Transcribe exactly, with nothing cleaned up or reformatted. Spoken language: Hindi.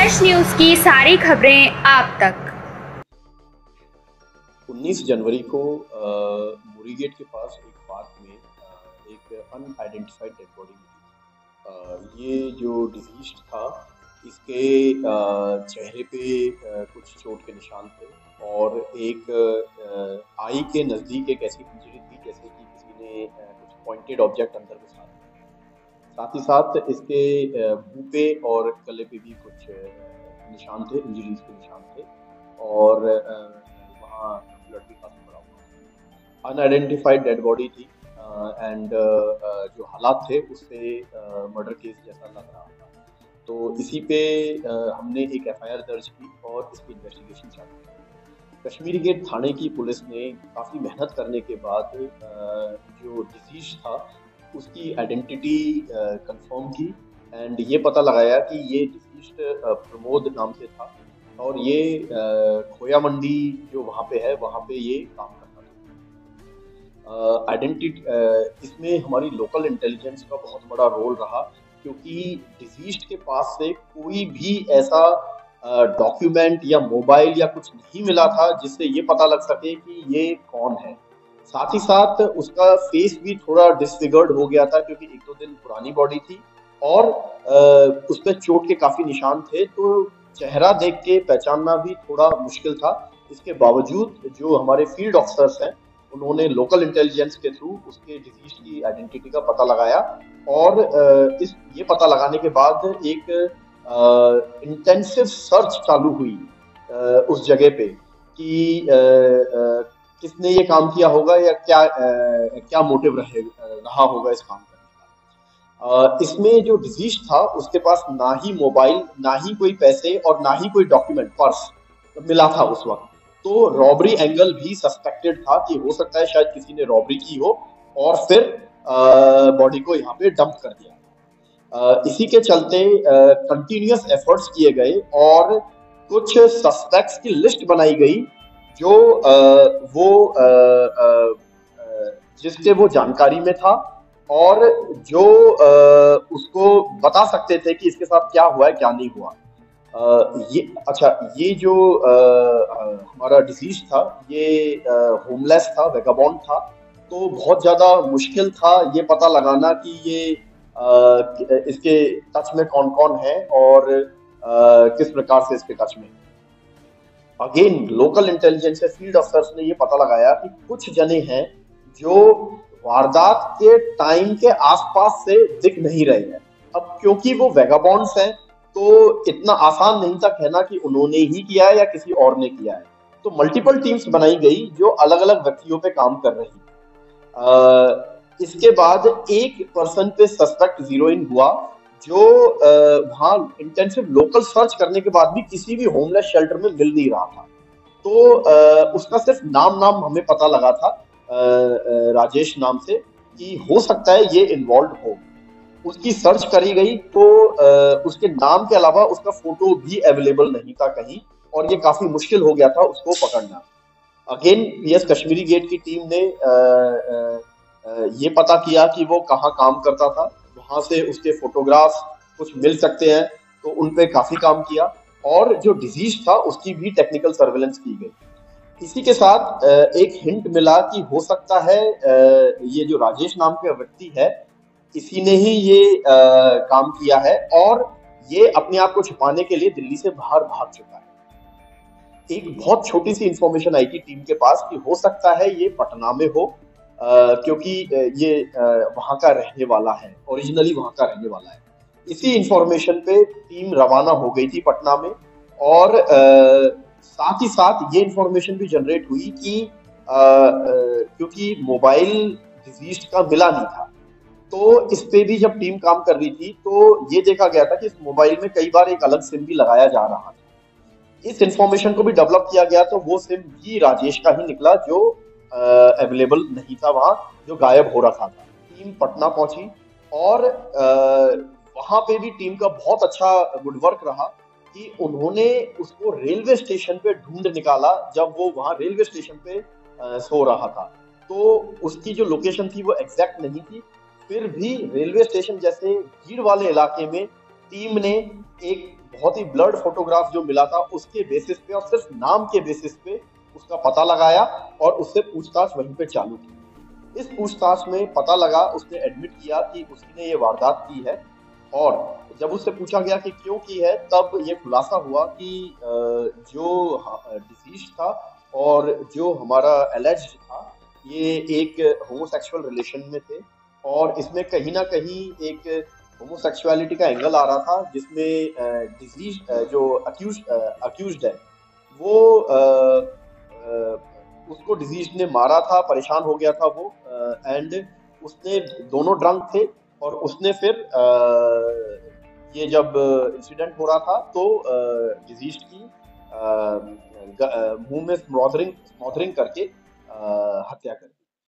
हर्ष न्यूज़ की सारी खबरें आप तक। उन्नीस जनवरी को मुरी गेट के पास एक पार्क में अ, एक अनआइडेंटिफाइड डेड बॉडी मिली। ये जो डिजीज था इसके अ, चेहरे पे अ, कुछ चोट के निशान थे और एक अ, आई के नज़दीक एक ऐसी इंजरी थी जैसे कि किसी ने अ, कुछ पॉइंटेड ऑब्जेक्ट अंदर घुसा दिया। साथ ही साथ इसके अ, मुँह पे और गले पे भी कुछ अ, निशान थे, इंजरीज के निशान थे और अ, वहाँ ब्लड भी काफ़ी पड़ा हुआ था। अनआइडेंटिफाइड डेड बॉडी थी एंड जो हालात थे उससे मर्डर केस जैसा लग रहा था। तो इसी पे अ, हमने एक एफ आई आर दर्ज की और इसकी इन्वेस्टिगेशन चालू की। कश्मीरी गेट थाने की पुलिस ने काफ़ी मेहनत करने के बाद अ, जो डिजीज था उसकी आइडेंटिटी कंफर्म की एंड ये पता लगाया कि ये डिजीज प्रमोद नाम से था और ये अ, खोया मंडी जो वहाँ पे है वहाँ पे ये काम करता था। आइडेंटिटी इसमें हमारी लोकल इंटेलिजेंस का बहुत बड़ा रोल रहा क्योंकि डिजीज के पास से कोई भी ऐसा डॉक्यूमेंट या मोबाइल या कुछ नहीं मिला था जिससे ये पता लग सके कि ये कौन है। साथ ही साथ उसका फेस भी थोड़ा डिसफिगर्ड हो गया था क्योंकि एक दो दिन पुरानी बॉडी थी और उस पर चोट के काफी निशान थे, तो चेहरा देख के पहचानना भी थोड़ा मुश्किल था। इसके बावजूद जो हमारे फील्ड ऑफिसर्स हैं उन्होंने लोकल इंटेलिजेंस के थ्रू उसके डिजीज की आइडेंटिटी का पता लगाया और इस ये पता लगाने के बाद एक इंटेंसिव सर्च चालू हुई उस जगह पे कि आ, आ, किसने ये काम किया होगा या क्या आ, क्या मोटिव रहे रहा होगा इस काम करने का। इसमें जो डिजीज था उसके पास ना ही मोबाइल, ना ही कोई पैसे और ना ही कोई डॉक्यूमेंट, पर्स मिला था उस वक्त। तो रॉबरी एंगल भी सस्पेक्टेड था कि हो सकता है शायद किसी ने रॉबरी की हो और फिर बॉडी को यहाँ पे डंप कर दिया। आ, इसी के चलते कंटिन्यूअस एफर्ट्स किए गए और कुछ सस्पेक्ट्स की लिस्ट बनाई गई जो आ, वो आ, आ, जिसके वो जानकारी में था और जो आ, उसको बता सकते थे कि इसके साथ क्या हुआ है क्या नहीं हुआ। आ, ये अच्छा ये जो आ, आ, हमारा डिजीज था ये होमलेस था, वेगाबॉन्ड था, तो बहुत ज्यादा मुश्किल था ये पता लगाना कि ये आ, इसके टच में कौन कौन है और आ, किस प्रकार से इसके टच में। Again local intelligence field officers ने ये पता लगाया कि कुछ जने हैं जो वारदात के टाइम के आसपास से दिख नहीं रहे हैं। अब क्योंकि वो वेगाबॉन्ड्स हैं तो इतना आसान नहीं था कहना कि उन्होंने ही किया है या किसी और ने किया है। तो मल्टीपल टीम्स बनाई गई जो अलग अलग व्यक्तियों पे काम कर रही थी। इसके बाद एक पर्सन पे सस्पेक्ट जीरो इन हुआ जो वहां इंटेंसिव लोकल सर्च करने के बाद भी किसी भी होमलेस शेल्टर में मिल नहीं रहा था। तो आ, उसका सिर्फ नाम नाम हमें पता लगा था, आ, आ, राजेश नाम से, कि हो सकता है ये इन्वॉल्व हो। उसकी सर्च करी गई तो आ, उसके नाम के अलावा उसका फोटो भी अवेलेबल नहीं था कहीं और ये काफी मुश्किल हो गया था उसको पकड़ना। अगेन पीएस कश्मीरी गेट की टीम ने आ, आ, आ, ये पता किया कि वो कहाँ काम करता था, वहां से उसके फोटोग्राफ्स कुछ मिल सकते हैं तो उन पे काफी काम किया और जो डिजीज था उसकी भी टेक्निकल सर्वेलेंस की गई। इसी के साथ एक हिंट मिला कि हो सकता है ये जो राजेश नाम का व्यक्ति है इसी ने ही ये काम किया है और ये अपने आप को छुपाने के लिए दिल्ली से बाहर भाग चुका है। एक बहुत छोटी सी इंफॉर्मेशन आई थी टीम के पास कि हो सकता है ये पटना में हो क्योंकि ये वहां का रहने वाला है, ओरिजिनली वहां का रहने वाला है। इसी इंफॉर्मेशन पे टीम रवाना हो गई थी पटना में और आ, साथ ही साथ ये इंफॉर्मेशन भी जनरेट हुई कि आ, आ, क्योंकि मोबाइल डिजीज का मिला नहीं था तो इस पे भी जब टीम काम कर रही थी तो ये देखा गया था कि इस मोबाइल में कई बार एक अलग सिम भी लगाया जा रहा था। इस इंफॉर्मेशन को भी डेवलप किया गया तो वो सिम भी राजेश का ही निकला जो अवेलेबल नहीं था वहां, जो गायब हो रखा था। टीम पटना पहुंची और वहां पे भी टीम का बहुत अच्छा गुड वर्क रहा कि उन्होंने उसको रेलवे स्टेशन पे ढूंढ निकाला जब वो वहां रेलवे स्टेशन पे आ, सो रहा था। तो उसकी जो लोकेशन थी वो एग्जैक्ट नहीं थी, फिर भी रेलवे स्टेशन जैसे भीड़ वाले इलाके में टीम ने एक बहुत ही ब्लर्ड फोटोग्राफ जो मिला था उसके बेसिस पे और सिर्फ नाम के बेसिस पे उसका पता लगाया और उससे पूछताछ वहीं पे चालू की। इस पूछताछ में पता लगा, उसने एडमिट किया कि उसने ये वारदात की है, और जब उससे पूछा गया कि क्यों की है, तब ये खुलासा हुआ कि जो डिसीज्ड था और जो हमारा एलिज्ड था, ये एक होमोसेक्सुअल रिलेशन में थे, और इसमें कहीं ना कहीं एक होमोसेक्सुअलिटी का एंगल आ रहा था, जिसमें डिजीज जो अक्यूज अक्यूज्ड है वो आ, आ, उसको डिजीज ने मारा था, परेशान हो गया था वो, एंड उसने दोनों ड्रंक थे, और उसने फिर आ, ये जब इंसिडेंट हो रहा था तो डिजीज की मुंह में स्मॉदरिंग स्मॉदरिंग करके आ, हत्या कर दी।